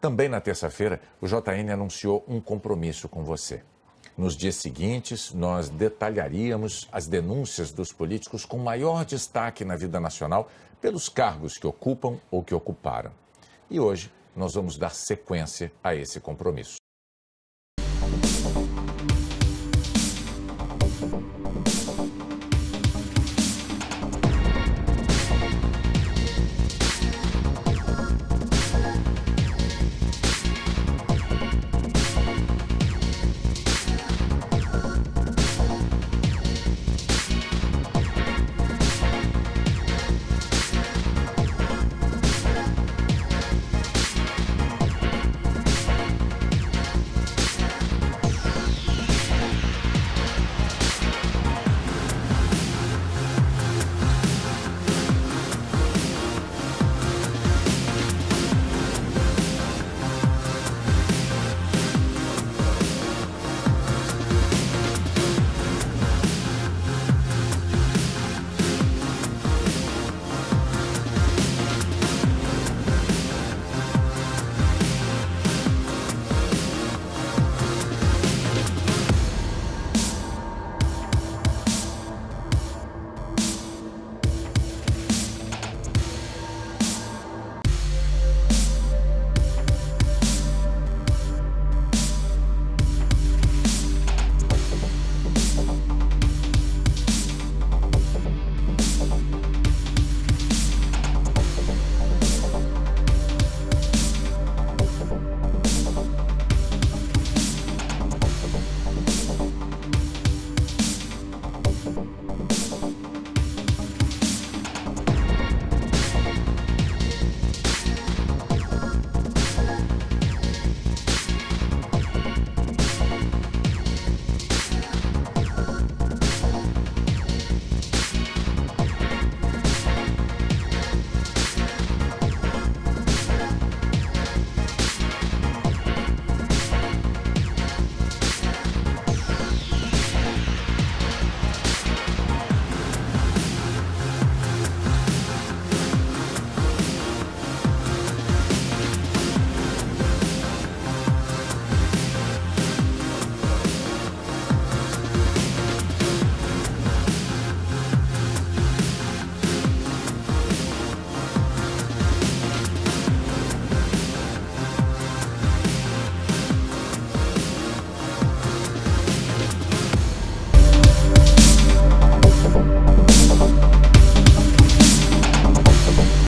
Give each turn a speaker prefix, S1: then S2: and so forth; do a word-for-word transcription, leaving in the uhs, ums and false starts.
S1: Também na terça-feira, o J N anunciou um compromisso com você. Nos dias seguintes, nós detalharíamos as denúncias dos políticos com maior destaque na vida nacional pelos cargos que ocupam ou que ocuparam. E hoje nós vamos dar sequência a esse compromisso.